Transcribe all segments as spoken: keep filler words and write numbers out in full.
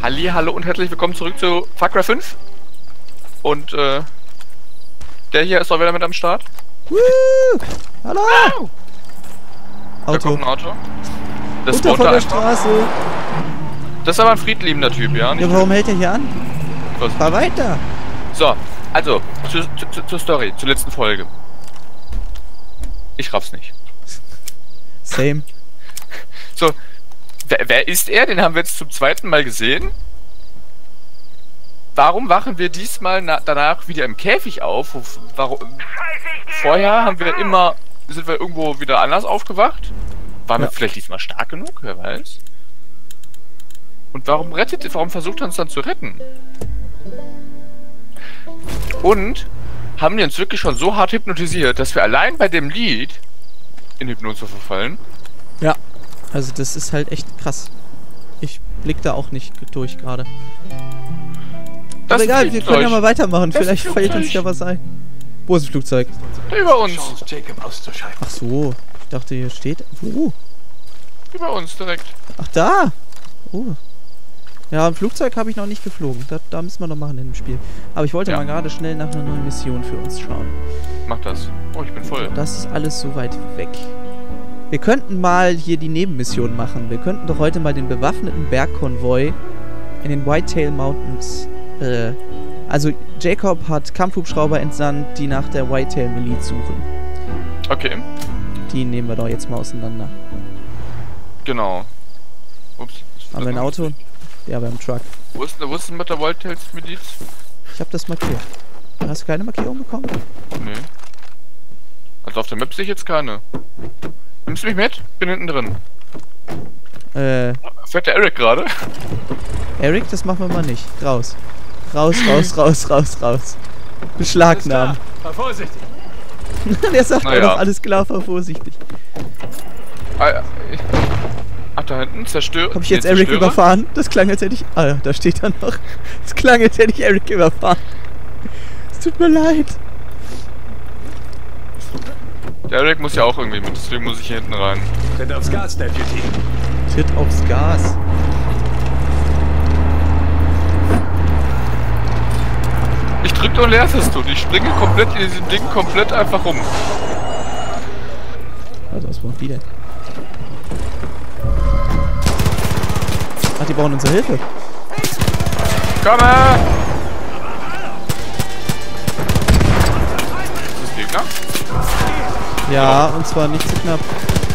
Halli, hallo und herzlich willkommen zurück zu Far Cry fünf. Und äh, der hier ist auch wieder mit am Start. Woo! Hallo! Wow. Da Auto. kommt ein Auto. Das Runter wohnt von da der einfach. Straße. Das ist aber ein friedliebender Typ, ja? Nicht Ja, warum hält er hier an? was- Fahr weiter. So, also, zu, zu, zu, zur Story, zur letzten Folge. Ich raff's nicht. Same. So, wer, wer ist er? Den haben wir jetzt zum zweiten Mal gesehen. Warum wachen wir diesmal na, danach wieder im Käfig auf? Wo- Warum? Vorher haben wir immer, sind wir irgendwo wieder anders aufgewacht. Waren Ja. wir vielleicht diesmal stark genug? Wer weiß. Und warum rettet, warum versucht er uns dann zu retten? Und haben die uns wirklich schon so hart hypnotisiert, dass wir allein bei dem Lied in Hypnose verfallen? Ja. Also das ist halt echt krass. Ich blick da auch nicht durch gerade. Das Aber egal, ist ein wir können ja Flugzeug. mal weitermachen. Das ist Vielleicht ein fällt uns Flugzeug. ja was ein. Wo ist das Flugzeug? Über uns. Chance, Jacob auszuschalten. Ach so. Ich dachte, hier steht... Wo? Über uns direkt. Ach, da! Oh. Ja, ein Flugzeug habe ich noch nicht geflogen. Da, da müssen wir noch machen in dem Spiel. Aber ich wollte Ja. mal gerade schnell nach einer neuen Mission für uns schauen. Mach das. Oh, ich bin voll. Das ist alles so weit weg. Wir könnten mal hier die Nebenmission machen. Wir könnten doch heute mal den bewaffneten Bergkonvoi in den Whitetail Mountains... Äh, also Jacob hat Kampfhubschrauber entsandt, die nach der Whitetail-Miliz suchen. Okay, Die nehmen wir doch jetzt mal auseinander. genau. Ups. Haben wir ein Auto? Ja, wir haben einen Truck. Wo ist, wo ist denn mit der Whitetails-Miliz? Ich habe das markiert. Hast du keine Markierung bekommen? Nee. Also auf der Map sehe ich jetzt keine. Nimmst du mich mit? Bin hinten drin. Äh, Fährt der Eric gerade? Eric, das machen wir mal nicht. Raus. Raus, raus, raus, raus, raus. Beschlagnahmen. Fahr vorsichtig. Der sagt Naja. auch noch, alles klar, fahr vorsichtig. Ah, ich- Ach, da hinten, zerstöre. Hab ich jetzt Eric überfahren? Das klang, als hätte ich... Ah, da steht er noch. Das klang, als hätte ich Eric überfahren. Es tut mir leid. Der Eric muss ja auch irgendwie mit, deswegen muss ich hier hinten rein. Tritt aufs Gas, Deputy. Tritt aufs Gas. Ich drücke und leerst es tut. Ich springe komplett in diesem Ding komplett einfach rum. Also, was braucht die denn? Ach, die brauchen unsere Hilfe. Komme! Ist das Gegner? Ja, und zwar nicht zu knapp.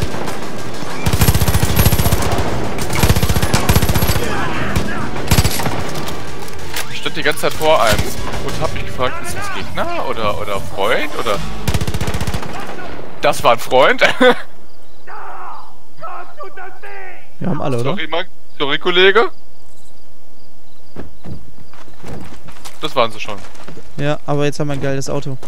Ich stand die ganze Zeit vor einem und hab mich gefragt, ist das Gegner oder, oder Freund oder... Das war ein Freund? Wir haben alle, oder? Sorry, Mann. Sorry, Kollege. Das waren sie schon. Ja, aber jetzt haben wir ein geiles Auto.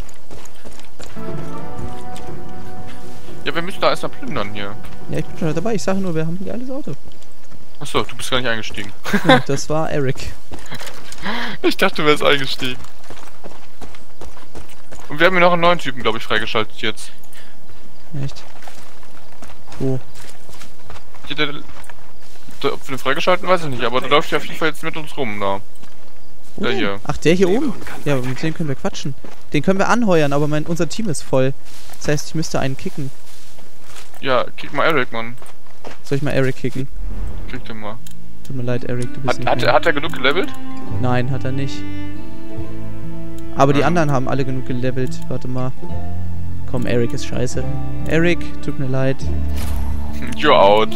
Ja, wir müssen da erstmal plündern hier. Ja, ich bin schon dabei. Ich sage nur, wir haben ein geiles Auto. Achso, du bist gar nicht eingestiegen. Ja, das war Eric. Ich dachte, du wärst eingestiegen. Und wir haben hier noch einen neuen Typen, glaube ich, freigeschaltet jetzt. Echt? Wo? Hier, der, der, ob wir den freigeschalten, weiß ich nicht, aber der läuft ja auf jeden Fall jetzt mit uns rum, da. Wo Der denn? hier. Ach, der hier oben? Ja, aber mit dem können wir quatschen. Den können wir anheuern, aber mein, unser Team ist voll. Das heißt, ich müsste einen kicken. Ja, kick mal Eric, Mann. Soll ich mal Eric kicken? Krieg den mal. Tut mir leid, Eric, du bist Hat, nicht hat, mehr. hat er genug gelevelt? Nein, hat er nicht. Aber die Ähm. anderen haben alle genug gelevelt. Warte mal. Komm, Eric ist scheiße. Eric, tut mir leid. You're out.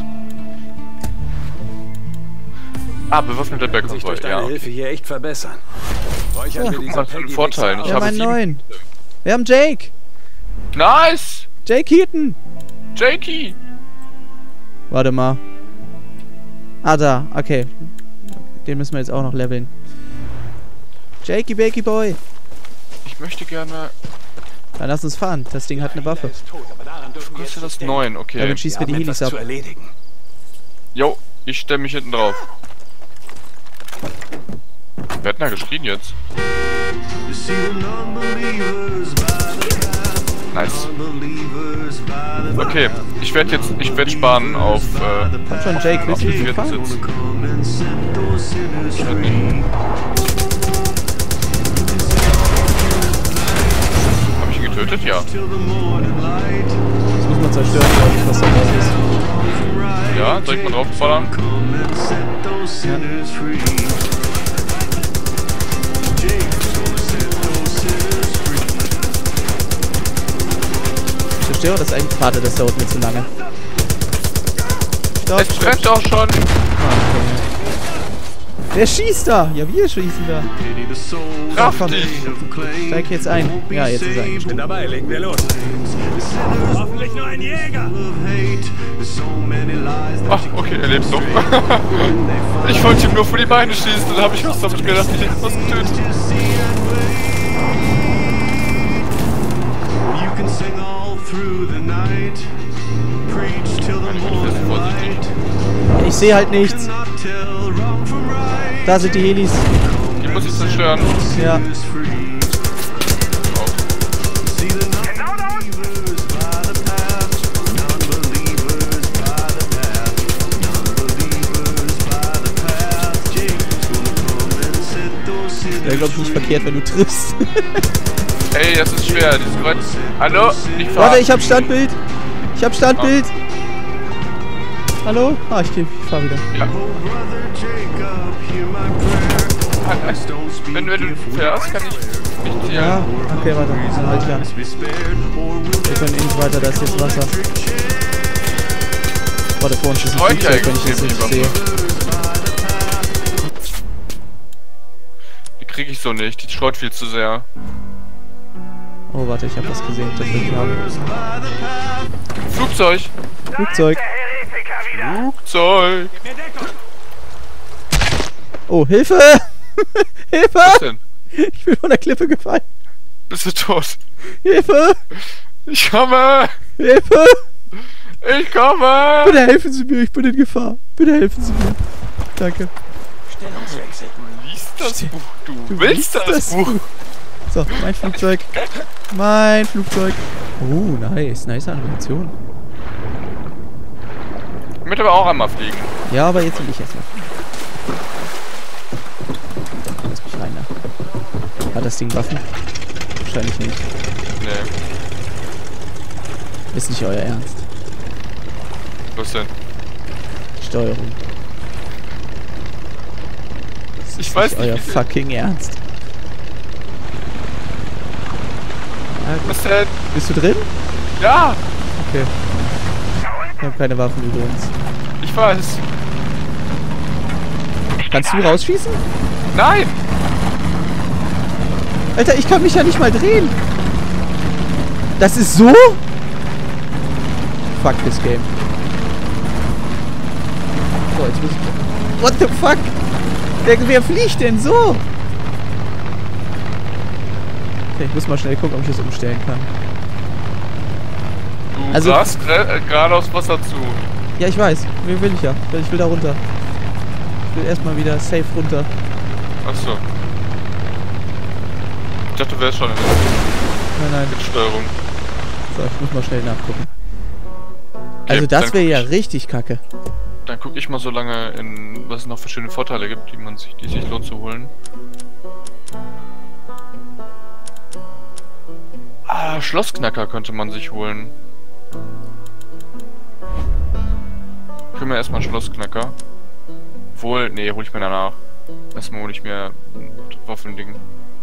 Ah, bewaffneter Sich durch Bergkonvoi, deine ja. Hilfe hier echt verbessern. Räuchern Ja, wir guck diese mal, für einen Peggy Vorteil. Wichser Ich Wir habe haben einen sieben- neuen. Wir haben Jake. Nice! Jake Heaton. Jakey! Warte mal. Ah, da. Okay. Den müssen wir jetzt auch noch leveln. Jakey Bakey Boy. Ich möchte gerne... Dann lass uns fahren. Das Ding hat eine Waffe. ist tot, aber daran dürfen wir Kostet jetzt das nicht denken. neun, okay. Damit schießen wir die haben Helis etwas ab. zu erledigen. Jo, ich stelle mich hinten drauf. Wer hat denn da geschrien jetzt? Nice. Okay, ich werde jetzt, ich werde sparen auf, äh, Komm schon, Jake, willst du auf mit den mir vierten fahren? Sitz. Hab ich ihn getötet? Ja. Das muss man zerstören, glaube ich, was da drauf ist. Ja, soll ich mal drauf ballern? Ja. Ich zerstöre das eigentlich. Warte, das dauert mir zu lange. Stopp, Es stopp, brennt doch schon! Ah, okay. Wer schießt da? Ja, wir schießen da. Kraft dich! Steig jetzt ein. Ja, jetzt ist er Ich bin eingestiegen. dabei, legen wir los. Hoffentlich nur ein Jäger. Ach, okay, er lebt doch. Ich wollte ihm nur vor die Beine schießen, dann habe ich was damit gedacht, ich hätte was getötet. Vorsichtig. Ich sehe halt nichts. Da sind die Helis. Die muss ich zerstören. Ja. Wäre, glaube ich, nicht verkehrt, wenn du triffst. Ey, das ist schwer. Das ist weit. Hallo? Ich fahr. Warte, ich hab Standbild. Ich hab Standbild. Hallo? Ah, ich, geh, ich fahr wieder. Ja. Wenn, wenn du fährst, kann ich nicht zielen. Ja, okay, warte. Dann halt ich an. Wir können eh nicht weiter, da ist jetzt Wasser. Warte, vor uns ist ein Freut ja Flugzeug, wenn ich das extrem nicht die sehe. Die krieg ich so nicht. Die streut viel zu sehr. Oh, warte, ich hab was gesehen. Das will ich haben. Flugzeug! Flugzeug. Flugzeug! Oh, Hilfe! Hilfe! Was denn? Ich bin von der Klippe gefallen. Bist du tot? Hilfe! Ich komme! Hilfe! Ich komme! Bitte helfen Sie mir, ich bin in Gefahr. Bitte helfen Sie mir. Danke. Du liest das Buch. Du, Du willst liest das, das Buch. Buch. So, mein Flugzeug. Mein Flugzeug. Oh, nice. Nice Animation. Ich möchte aber auch einmal fliegen. Ja, aber jetzt will ich erstmal. Lass mich rein da. Hat das Ding Waffen? Wahrscheinlich nicht. Nee. Ist nicht euer Ernst. Was denn? Steuerung. Das Ich ist weiß nicht nicht, euer wie viel- fucking Ernst. Ja, gut. Was denn? Bist du drin? Ja! Okay. Ich habe keine Waffen übrigens. Ich weiß. Kannst du rausschießen? Nein! Alter, ich kann mich ja nicht mal drehen. Das ist so? Fuck this game. So, jetzt muss ich... What the fuck? Wer, wer fliegt denn so? Okay, ich muss mal schnell gucken, ob ich das umstellen kann. Du Also- rast gre- äh, gerade aufs Wasser zu. Ja, ich weiß. Will, will ich ja. Ich will da runter. Ich will erstmal wieder safe runter. Achso. Ich dachte, du wärst schon in der Nein, nein. Steuerung. So, ich muss mal schnell nachgucken. Okay, Also das dann wäre guck ja ich- richtig kacke. Dann guck ich mal so lange in, was es noch für schöne Vorteile gibt, die man sich, die sich lohnt zu holen. Ah, Schlossknacker könnte man sich holen. Ich hol mir erstmal einen Schlossknacker. Wohl, nee, hol ich mir danach. Erstmal hol ich mir ein Waffending.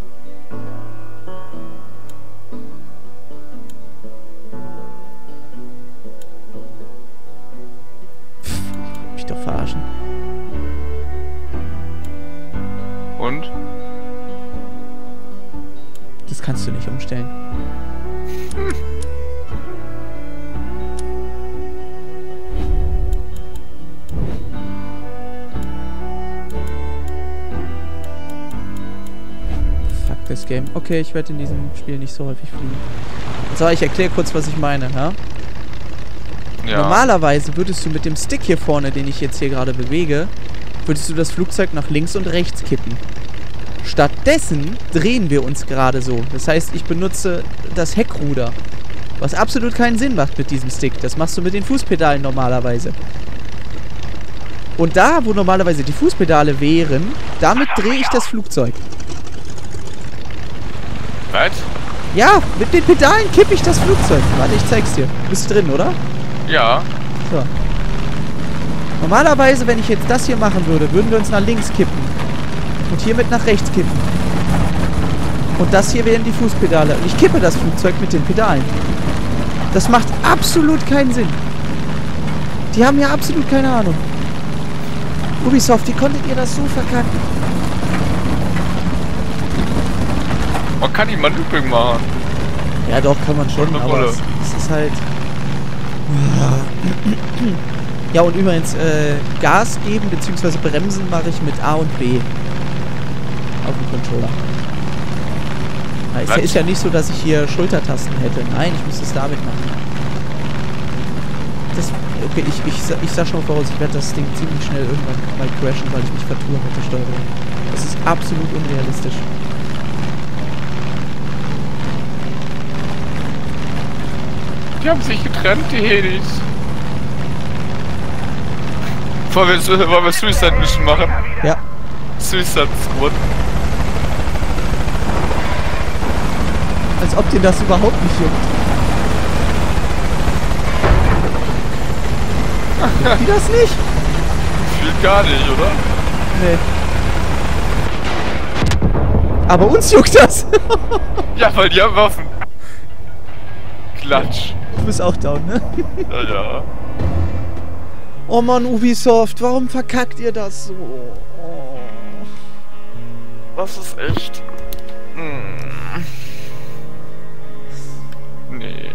Mich doch verarschen. Und? Das kannst du nicht umstellen. Fuck this game. Okay, ich werde in diesem Spiel nicht so häufig fliegen. So, ich erkläre kurz, was ich meine, ja? Ja. Normalerweise würdest du mit dem Stick hier vorne, den ich jetzt hier gerade bewege, würdest du das Flugzeug nach links und rechts kippen. Stattdessen drehen wir uns gerade so. Das heißt, ich benutze das Heckruder. Was absolut keinen Sinn macht mit diesem Stick. Das machst du mit den Fußpedalen normalerweise. Und da, wo normalerweise die Fußpedale wären, damit drehe ich das Flugzeug. Was? Ja, mit den Pedalen kippe ich das Flugzeug. Warte, ich zeig's dir. Bist du drin, oder? Ja. So. Normalerweise, wenn ich jetzt das hier machen würde, würden wir uns nach links kippen. Und hiermit nach rechts kippen. Und das hier wären die Fußpedale. Und ich kippe das Flugzeug mit den Pedalen. Das macht absolut keinen Sinn. Die haben ja absolut keine Ahnung. Ubisoft, wie konntet ihr das so verkacken? Man kann nicht mal Looping machen. Ja doch, kann man schon, Eine aber Rolle. es, es ist halt... Ja, und übrigens, äh, Gas geben bzw. bremsen mache ich mit A und B. Auf dem Controller. Ja, ist, ja, ist ja nicht so, dass ich hier Schultertasten hätte. Nein, ich muss es damit machen. Das, okay, ich, ich, ich sag schon mal voraus, ich werde das Ding ziemlich schnell irgendwann mal crashen, weil ich mich vertue mit der Steuerung. Das ist absolut unrealistisch. Die haben sich getrennt, die Hedis. Wollen wir, wollen wir Suicide Mission machen? Ja. Suicide Squad. Als ob dir das überhaupt nicht juckt. Juckt die das nicht? Spielt gar nicht, oder? Nee. Aber uns juckt das. Ja, weil die haben Waffen. Klatsch. Du bist auch down, ne? Ja, ja. Oh Mann, Ubisoft, warum verkackt ihr das so? Oh. Das ist echt... Hm. Nee.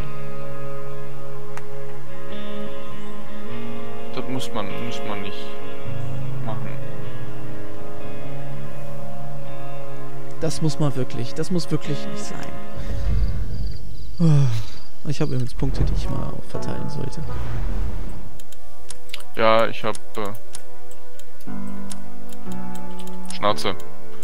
Das muss man, muss man nicht machen. Das muss man wirklich, das muss wirklich nicht sein. Oh. Ich habe übrigens Punkte, die ich mal verteilen sollte. Ja, ich hab... Äh, Schnauze.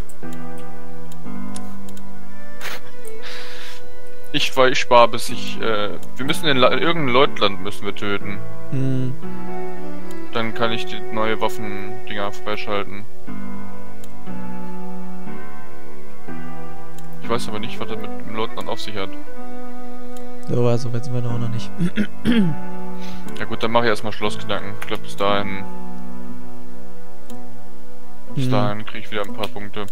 Ich, weil ich spare, bis ich... Äh, wir müssen in La irgendein Leutland müssen wir töten. Hm. Dann kann ich die neue Waffendinger freischalten. Ich weiß aber nicht, was er mit dem Leutnant auf sich hat. So, also weit sind wir doch noch nicht. Ja gut, dann mache ich erstmal Schlossknacken. Ich glaube bis dahin... Bis Hm. dahin kriege ich wieder ein paar Punkte.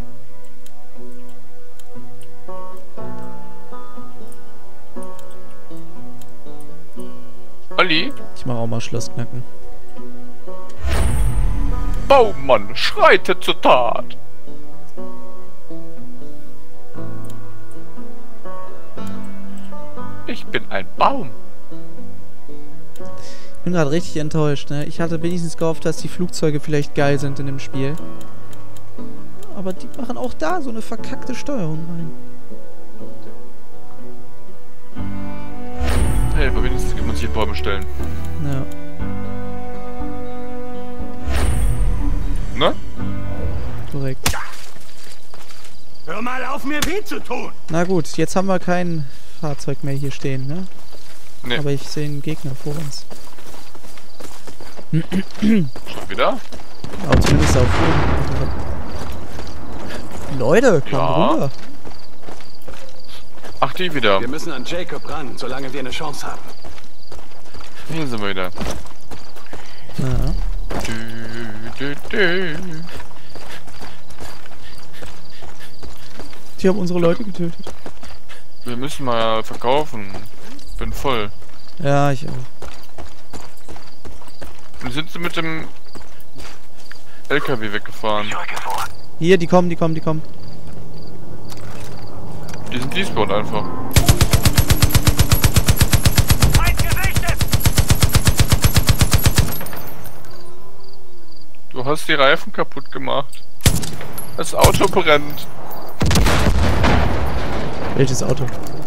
Olli? Ich mache auch mal Schlossknacken. Baumann, schreite zur Tat! Ich bin ein Baum. Ich bin gerade richtig enttäuscht, ne? Ich hatte wenigstens gehofft, dass die Flugzeuge vielleicht geil sind in dem Spiel. Aber die machen auch da so eine verkackte Steuerung rein. Hey, aber wenigstens kann man sich in Bäume stellen. Ja. Ne? Korrekt. Hör mal auf, mir weh zu tun! Na gut, jetzt haben wir kein Fahrzeug mehr hier stehen, ne? Ne. Aber ich sehe einen Gegner vor uns. Schon wieder? Aber zumindest auf oben. Leute, komm Ja. rüber. Ach, die wieder. Wir müssen an Jacob ran, solange wir eine Chance haben. Hier sind wir wieder. Ja. Dü, dü, dü. Die haben unsere Leute getötet. Wir müssen mal verkaufen. Bin voll. Ja, ich auch. Wir sind sie mit dem L K W weggefahren. Hier, die kommen, die kommen, die kommen. Die sind despawned einfach. Feind gesichtet! Du hast die Reifen kaputt gemacht. Das Auto brennt. Welches Auto?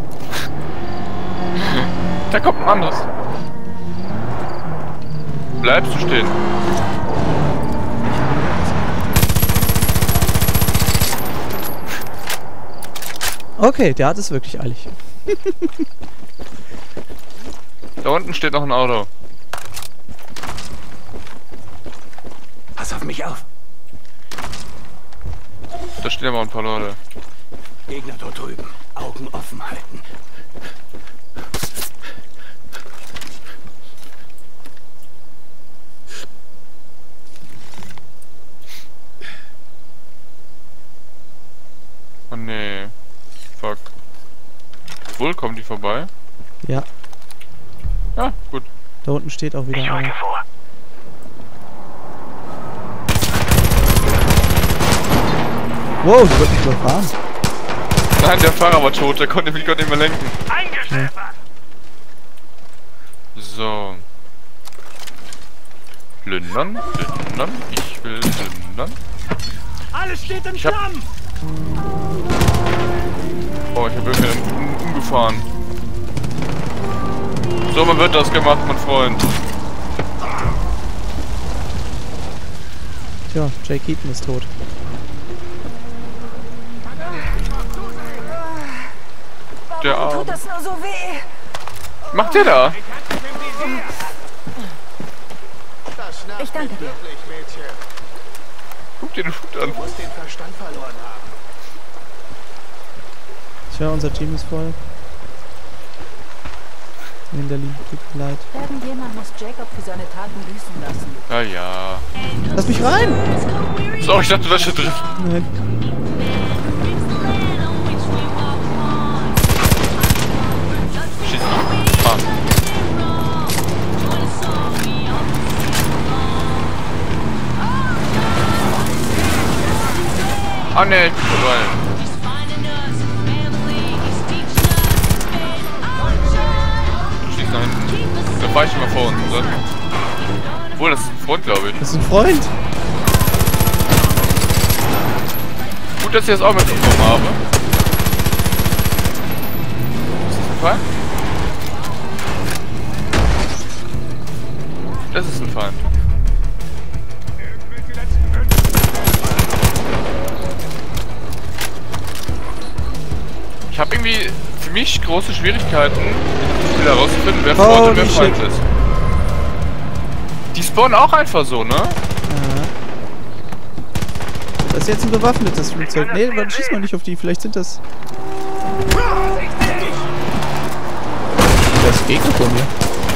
Da kommt ein anderes. Bleibst du stehen? Okay, der hat es wirklich eilig. Da unten steht noch ein Auto. auf mich auf. Da stehen aber ein paar Leute. Gegner dort drüben. Augen offen halten. Oh nee. Fuck. Wohl kommen die vorbei? Ja, Ja, gut. da unten steht auch wieder einer. vor. Wow, die wird mich überfahren. Nein, der Fahrer war tot, der konnte mich gar nicht mehr lenken. Eingeschläfert! So. Plündern, plündern, ich will plündern. Alles steht in Ich hab- Flammen! Oh, ich habe irgendwie einen umgefahren. So, man wird das gemacht, mein Freund. Tja, Jay Keaton ist tot. Der Arm. Tut das nur so weh? Was macht der da? Ich danke dir. Guck dir den Hut an. Tja, unser Team ist voll. Hinterliegen, tut mir leid. Irgendjemand muss Jacob für seine Taten büßen lassen. Ja, ja. Lass mich rein! So, ich dachte, das ist drin. Nein. Schieß. Ah. Ah, ne, ich bin vorbei. Schieß nach hinten. Da fahr ich mal vor uns, oder? Obwohl, das ist ein Freund, glaube ich. Das ist ein Freund! Gut, dass ich das auch mitbekommen habe. Ist das ein Feind? Das ist ein Feind. Ich habe irgendwie für mich große Schwierigkeiten, in diesem Spiel herauszufinden, wer Freund und wer Holy Feind shit. ist. Die spawnen auch einfach so, ne? Ja. Das ist jetzt ein bewaffnetes Flugzeug. Nee, warte, schieß mal nicht auf die, vielleicht sind das... Das ist Gegner von mir.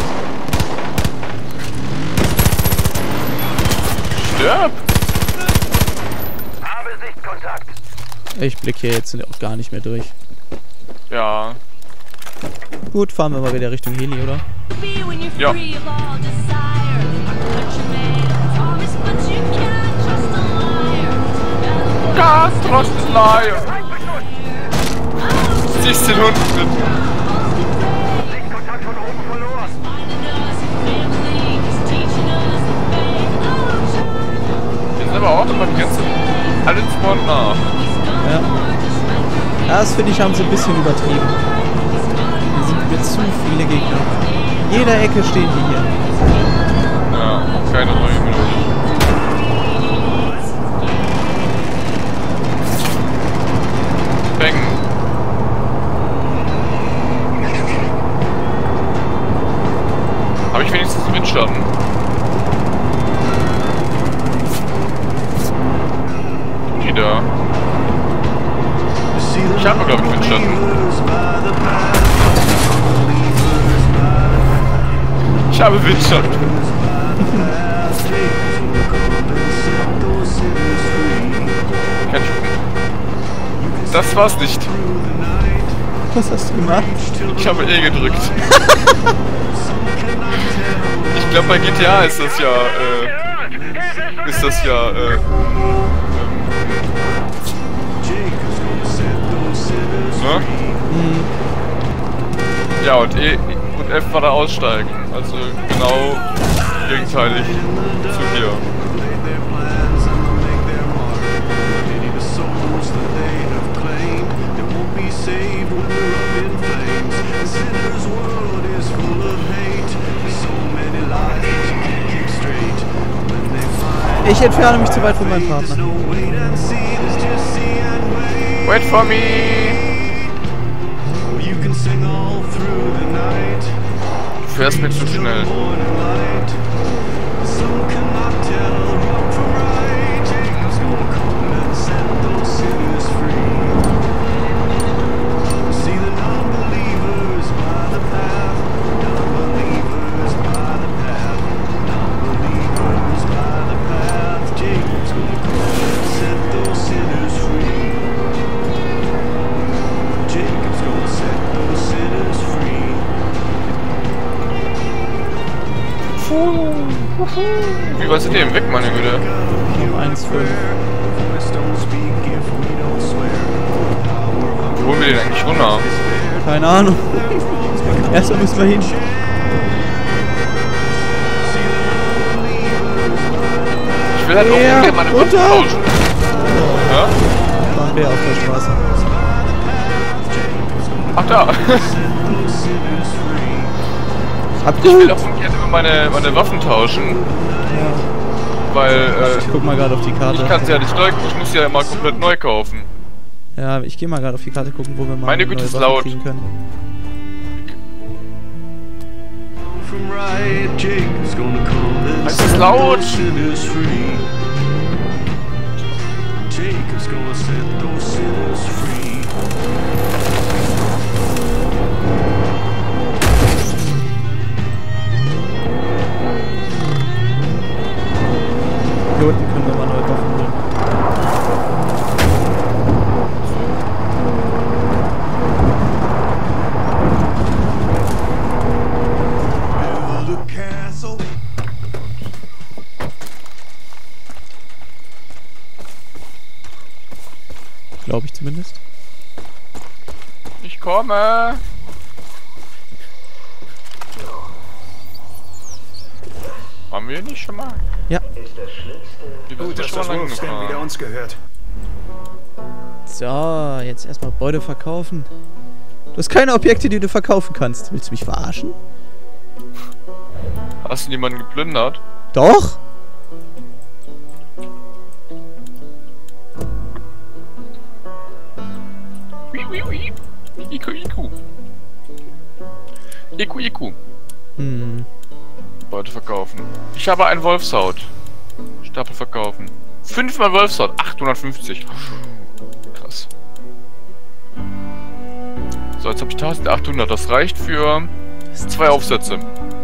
Stirb! Habe Sichtkontakt! Ich blicke hier jetzt auch gar nicht mehr durch. Ja. Gut, fahren wir mal wieder Richtung Heli, oder? Ja. God, trust is liar. Siehst den Hund mit. Sichtkontakt von oben verloren! Wir sind aber auch immer die ganze... Alle spawnen nach. Ja. Das finde ich, haben sie ein bisschen übertrieben. Hier sind mir zu viele Gegner. Jeder Ecke stehen die hier. Ja, keine neue Melodie. Bang. Habe ich wenigstens einen Windschatten? Die da. Ich habe, glaube ich, Windschatten. Ich habe Windschatten. Kein Schuppen. Das war's nicht. Was hast du gemacht? Ich habe E gedrückt. Ich glaube bei G T A ist das ja, äh, ist das ja, äh, ähm, ne? Mhm. Ja, und E und F war da aussteigen. Also genau gegenteilig zu hier. Ich entferne mich zu weit von meinem Partner. Wait for me! Du fährst mir zu schnell. Wie war's denn weg, meine Güte? Um eins Komma fünf. Wo holen wir den eigentlich runter? Keine Ahnung. Erstmal müssen wir hin. Ich will halt auch Ja, ungern meine Waffen runter. tauschen. Ja? Waren wir auf der Straße. Ach da. Hab Ich will gut. auch ungern immer meine, meine Waffen tauschen. Ja. Weil, äh, Ich guck mal gerade auf die Karte. ich kann sie ja nicht neu, ich muss sie ja mal komplett neu kaufen. Ja, ich gehe mal gerade auf die Karte gucken, wo wir mal Meine eine Güte, neue ist Waffe laut. kriegen können. From Riot Jacob's gonna come and Es ist laut. set sinners free. Jacob's gonna set those sinners free. Hier unten können wir mal neue Waffen holen. Build a castle. Glaube ich zumindest. Ich komme. Haben wir nicht schon mal? Ja. Wir Gut, sind dass schon das mal lang Wolfsden wieder gefahren. uns gehört. So, jetzt erstmal Beute verkaufen. Du hast keine Objekte, die du verkaufen kannst. Willst du mich verarschen? Hast du jemanden geplündert? Doch! Iku, Iku. Iku, Iku. Hm. Beute verkaufen. Ich habe ein Wolfshaut. Stapel verkaufen. Fünfmal Wolfshaut. achthundertfünfzig. Krass. So, jetzt habe ich eintausendachthundert. Das reicht für zwei Aufsätze.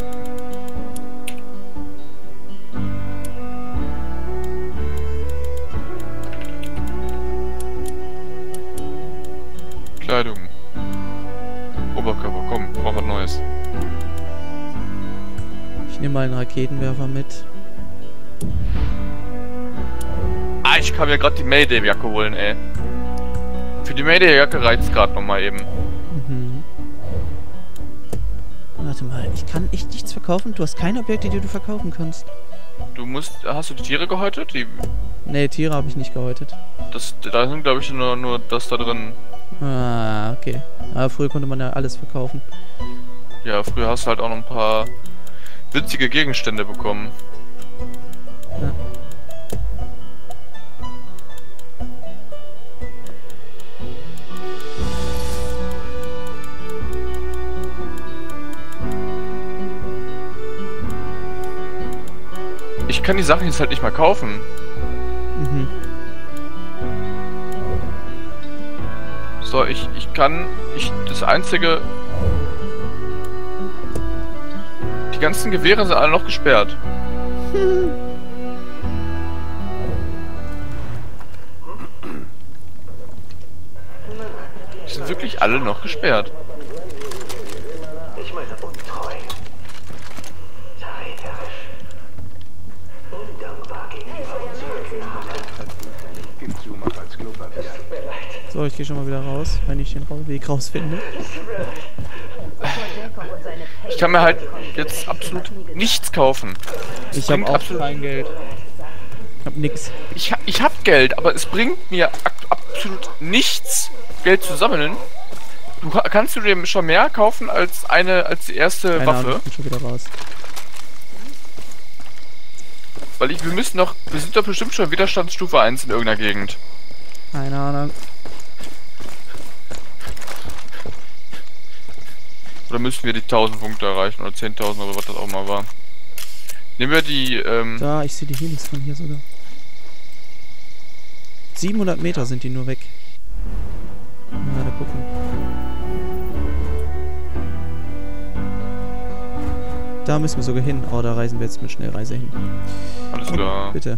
Kleidung. Oberkörper, komm, brauch was Neues. Ich nehme mal einen Raketenwerfer mit. Ah, ich kann mir gerade die Mayday-Jacke holen, ey. Für die Mayday-Jacke reicht's gerade nochmal eben. Mhm. Warte mal, ich kann echt nichts verkaufen? Du hast keine Objekte, die du verkaufen kannst. Du musst, hast du die Tiere gehäutet? Die, Nee, Tiere habe ich nicht gehäutet. das, da sind glaube ich nur, nur das da drin. Ah, okay. Aber früher konnte man ja alles verkaufen. Ja, früher hast du halt auch noch ein paar witzige Gegenstände bekommen. Ja. Ich kann die Sachen jetzt halt nicht mehr kaufen. Mhm. So, ich, ich kann, ich, das einzige... Die ganzen Gewehre sind alle noch gesperrt. Die sind wirklich alle noch gesperrt. Ich meine untreu. Verräterisch. Undankbar gegenüber unserer Gnade. Gib zu, mach als Klopapier. So, ich gehe schon mal wieder raus, wenn ich den Ra- Weg rausfinde. Ich kann mir halt jetzt absolut nichts kaufen. Ich habe bringt auch absolut- kein Geld. Ich hab nix. Ich, ha- ich hab Geld, aber es bringt mir ak- absolut nichts, Geld zu sammeln. Du ka- kannst du dir schon mehr kaufen als eine, als die erste Keine Waffe? Ahnung, ich bin schon wieder raus. Weil ich, wir müssen noch, wir sind doch bestimmt schon Widerstandsstufe eins in irgendeiner Gegend. Keine Ahnung. Oder müssen wir die tausend Punkte erreichen oder zehntausend oder was das auch mal war. Nehmen wir die, ähm, Da, ich sehe die Helix von hier sogar. siebenhundert Meter sind die nur weg. Mal gerade gucken. Da müssen wir sogar hin. Oh, da reisen wir jetzt mit Schnellreise hin. alles klar. Bitte.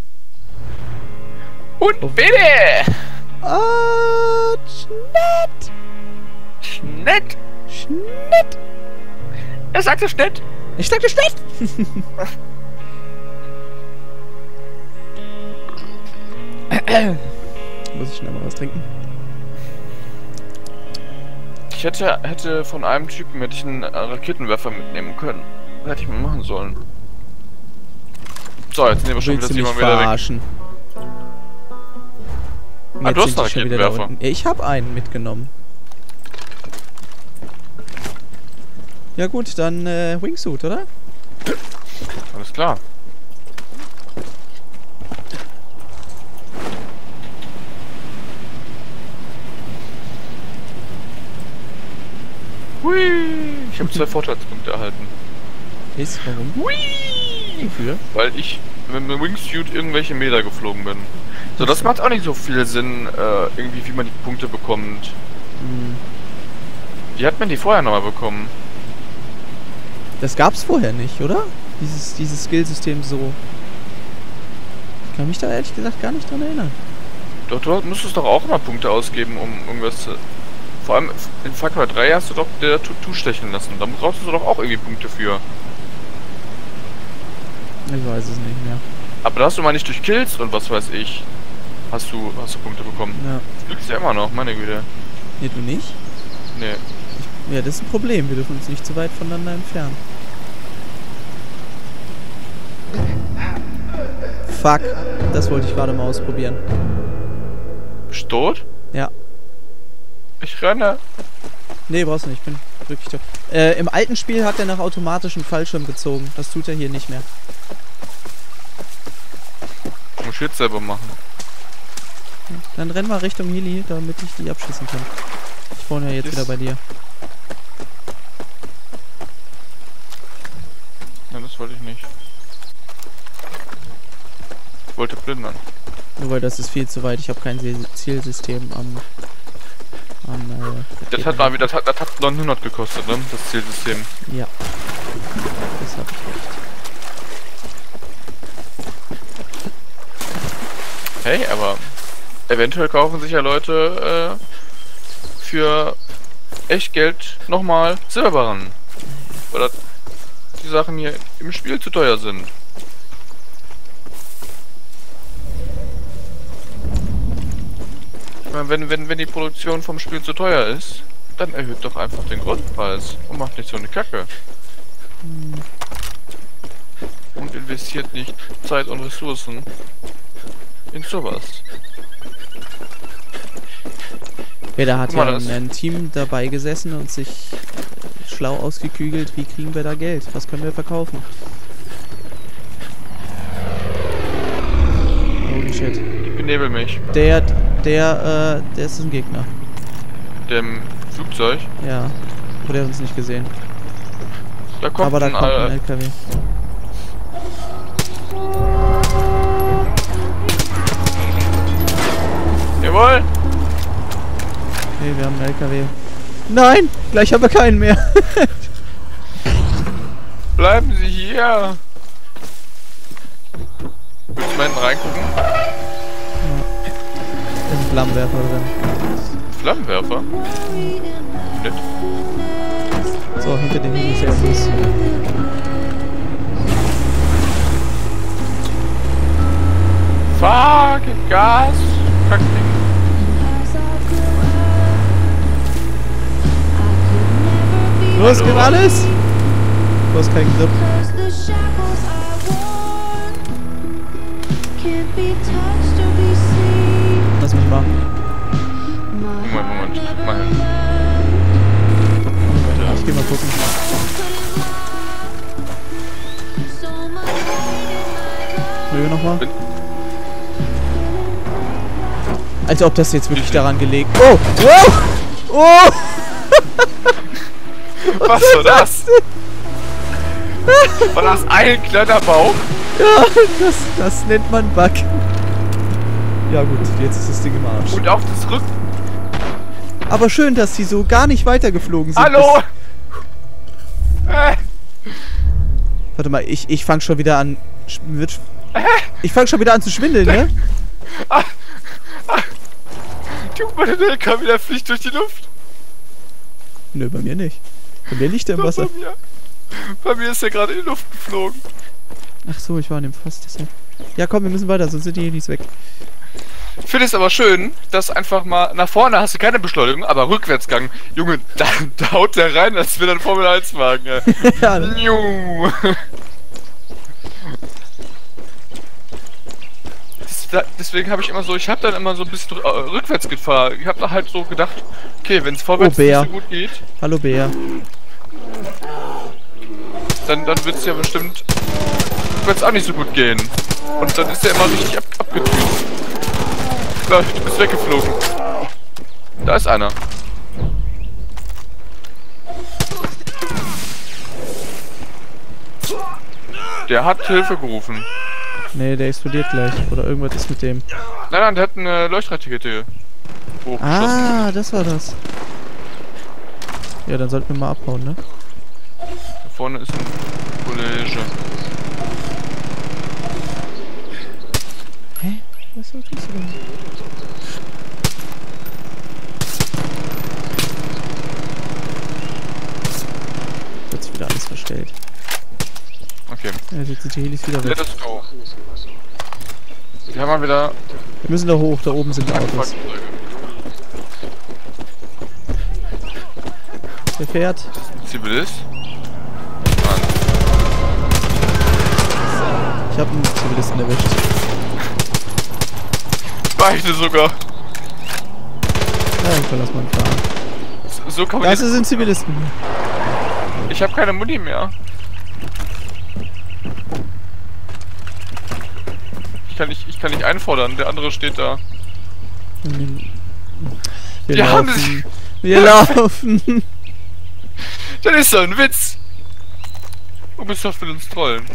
Und Oh. bitte! Ah, Schnitt! Schnitt! Schnitt! Er sagte Schnitt! Ich schlag dich nicht! Muss ich schnell mal was trinken? Ich hätte, hätte von einem Typen hätte ich einen Raketenwerfer mitnehmen können. Das hätte ich mal machen sollen. So, jetzt nehmen wir schon wieder Willst du mich Simon wieder weg. verarschen? Ah, Jetzt du hast sind einen die schon wieder da Raketenwerfer. unten. Ja, ich habe einen mitgenommen. Ja gut, dann äh, Wingsuit, oder? Alles klar. Hui! Ich habe zwei Vorteilspunkte erhalten. Ist, warum? Hui! Wofür? Weil ich mit dem Wingsuit irgendwelche Meter geflogen bin. So, das macht auch nicht so viel Sinn, äh, irgendwie, wie man die Punkte bekommt. Hm. Wie hat man die vorher nochmal bekommen? Das gab's vorher nicht, oder? Dieses, dieses Skillsystem so. Ich kann mich da ehrlich gesagt gar nicht dran erinnern. Doch, du musstest doch auch mal Punkte ausgeben, um irgendwas zu... Vor allem in Far Cry drei hast du doch der Tutu stechen lassen. Da brauchst du doch auch irgendwie Punkte für. Ich weiß es nicht mehr. Aber da hast du mal nicht durch Kills und was weiß ich. Hast du, hast du Punkte bekommen. Ja. Das glückst ja immer noch, meine Güte. Nee, du nicht? Nee. Ja, das ist ein Problem. Wir dürfen uns nicht zu weit voneinander entfernen. Fuck. Das wollte ich gerade mal ausprobieren. Bist du tot? Ja. Ich renne. Nee, brauchst du nicht. Ich bin wirklich tot. Äh, im alten Spiel hat er nach automatischem Fallschirm gezogen. Das tut er hier nicht mehr. Muss ich jetzt selber machen. Dann renn mal Richtung Heli, damit ich die abschießen kann. Ich wohne ja jetzt Ist- wieder bei dir. Nein, das wollte ich nicht. Ich wollte plündern. Nur weil das ist viel zu weit. Ich habe kein Se- Zielsystem am... am äh, Das hat mal wieder, das hat, das hat neunhundert gekostet, ne? Das Zielsystem. Ja. Das hab ich recht. Hey, aber eventuell kaufen sich ja Leute äh, für echt Geld nochmal Silberbarren. Oder die Sachen hier im Spiel zu teuer sind. Ich meine, wenn, wenn, wenn die Produktion vom Spiel zu teuer ist, dann erhöht doch einfach den Grundpreis und macht nicht so eine Kacke. Und investiert nicht Zeit und Ressourcen in sowas. Ja, da hat Guck mal, ja das- ein, ein Team dabei gesessen und sich äh, schlau ausgeklügelt, wie kriegen wir da Geld? Was können wir verkaufen? Holy shit. Ich benebel mich. Der, der, äh, der ist ein Gegner. Dem Flugzeug. Ja. Oder er hat uns nicht gesehen. Da kommt Aber da ein, kommt ein äh, L K W. Jawohl! Okay, wir haben einen L K W. Nein! Gleich haben wir keinen mehr. Bleiben Sie hier! Willst du mal hinten reingucken? Da ist ein Flammenwerfer drin. Flammenwerfer? Nett. So, hinter den Heli ist er los. Fucking Gas! Kackding. Los, Hallo? gib alles! Du hast keinen Grip. Lass mich machen. Moment, Moment. Mal hin. Ich geh mal gucken. Höhe nochmal. Bin- Als ob das jetzt wirklich daran gelegen... Oh! Wow! Oh! Was war das? War das ein kleiner Bauch? Ja, das, das nennt man Bug. Ja gut, jetzt ist das Ding im Arsch. Und auch das Rücken. Aber schön, dass die so gar nicht weitergeflogen sind. Hallo! Bis, Äh, warte mal, ich, ich fang schon wieder an... sch- Wird, ich fang schon wieder an zu schwindeln, ne? guck mal, der L K W, der fliegt durch die Luft. Nö, bei mir nicht. Bei mir liegt er im Doch, Wasser. bei mir. Bei mir ist der gerade in die Luft geflogen. Ach so, ich war an dem Fass, deshalb. Ja, komm, wir müssen weiter, sonst sind die Helis weg. Ich finde es aber schön, dass einfach mal nach vorne hast du keine Beschleunigung, aber Rückwärtsgang. Junge, da, da haut der rein, als wäre ein Formel eins Wagen. Ey. Ja, ne? Juhu. Das, da, deswegen habe ich immer so, ich habe dann immer so ein bisschen äh, rückwärts gefahren. Ich habe da halt so gedacht, okay, wenn es vorwärts Oh, Bär. nicht so gut geht, Hallo, Bär. dann, dann wird es ja bestimmt rückwärts auch nicht so gut gehen. Und dann ist der immer richtig ab, abgetünt. Du bist weggeflogen. Da ist einer. Der hat Hilfe gerufen. Nee, der explodiert gleich. Oder irgendwas ist mit dem. Nein, nein, der hat eine Leuchtrakete hochgeschossen. Ah, das war das. Ja, dann sollten wir mal abhauen, ne? Da vorne ist ein Kollege. Hä? Was tust du denn? Jetzt wird's wieder alles verstellt. Okay. Ja, jetzt sind die Helis wieder weg. Let us go. Wir haben mal wieder Wir müssen da hoch, da oben sind Autos. Fahrzeuge. Wer fährt? Zivilist? Ich hab einen Zivilisten erwischt. Beide sogar. Ja, dann lass mal fahren. So, so kann man Das jetzt- sind Zivilisten. Ich habe keine Muni mehr. Ich kann nicht, ich kann nicht einfordern, der andere steht da. Wir Die haben laufen. sich- Wir laufen. Das ist doch ein Witz. Ubisoft will uns trollen.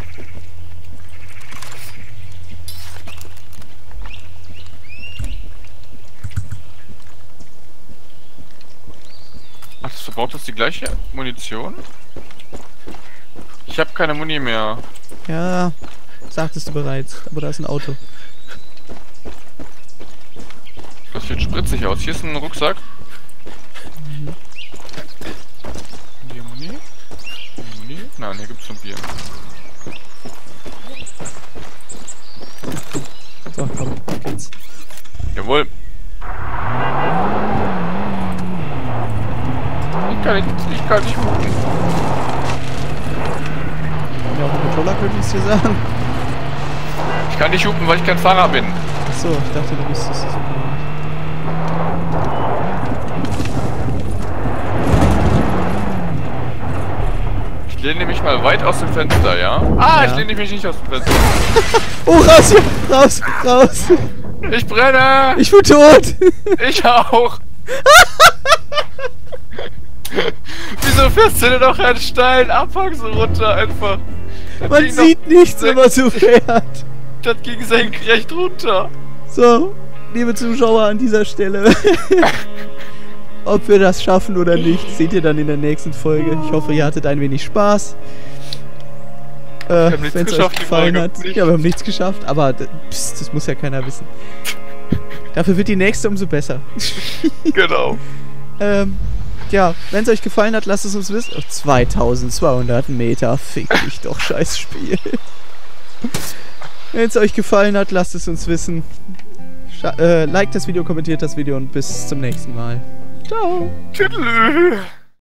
Ach, das verbraucht das die gleiche Munition? Ich habe keine Muni mehr. Ja, sagtest du bereits. Aber da ist ein Auto. Das sieht spritzig aus. Hier ist ein Rucksack. Hier Muni? Hier Muni? Nein, hier gibt's schon Bier. So, komm, auf geht's. Jawohl. Ich kann nicht, ich kann nicht hupen. Ja, auf dem Controller könnte ich es dir sagen. Ich kann nicht hupen, weil ich kein Fahrer bin. Achso, ich dachte, du wüsstest es. Ich lehne mich mal weit aus dem Fenster, ja? Ah, Ja. ich lehne mich nicht aus dem Fenster. Oh, raus hier! Raus! Raus! Ich brenne! Ich bin tot! Ich auch! Wieso fährst du denn noch einen steilen Abhang so runter einfach? Das Man ging sieht doch nichts, wenn sen- man so fährt. Das ging senkrecht runter. So, liebe Zuschauer an dieser Stelle. Ob wir das schaffen oder nicht, seht ihr dann in der nächsten Folge. Ich hoffe, ihr hattet ein wenig Spaß. Äh, haben nichts wenn es euch geschafft, die gefallen Folge. hat. Nichts. Ja, wir haben nichts geschafft, aber d- pst, das muss ja keiner wissen. Dafür wird die nächste umso besser. Genau. ähm, ja, wenn es euch gefallen hat, lasst es uns wissen. Oh, zweitausendzweihundert Meter, fick dich doch, scheiß Spiel. Wenn es euch gefallen hat, lasst es uns wissen. Scha äh, liked das Video, kommentiert das Video und bis zum nächsten Mal. Ciao. Tschüss.